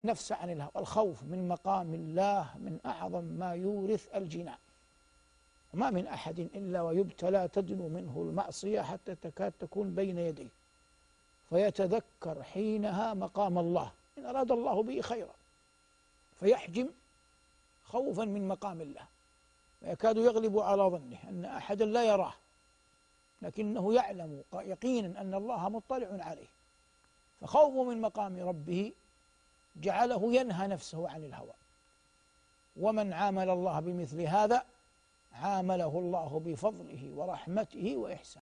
نفسه عن الهوى. الخوف من مقام الله من أعظم ما يورث الجنان، وما من أحد إلا ويبتلى تدنو منه المعصية حتى تكاد تكون بين يديه، فيتذكر حينها مقام الله إن أراد الله به خيرا، فيحجم خوفا من مقام الله، ويكاد يغلب على ظنه أن أحدا لا يراه، لكنه يعلم يقينا أن الله مطلع عليه، فخوفه من مقام ربه جعله ينهى نفسه عن الهوى. ومن عامل الله بمثل هذا عامله الله بفضله ورحمته وإحسانه.